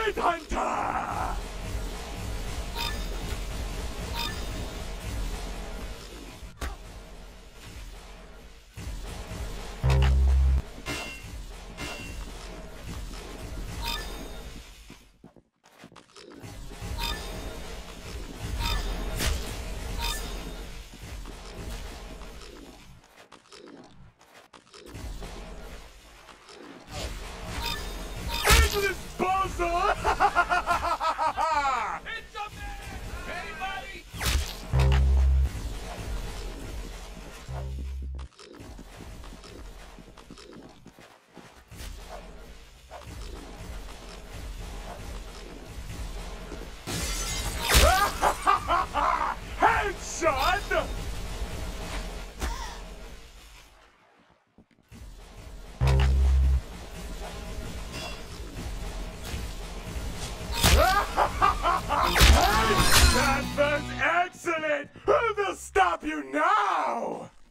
Night Hunter! This bozo! It's a man! Anybody? Headshot! That was excellent! Who will stop you now?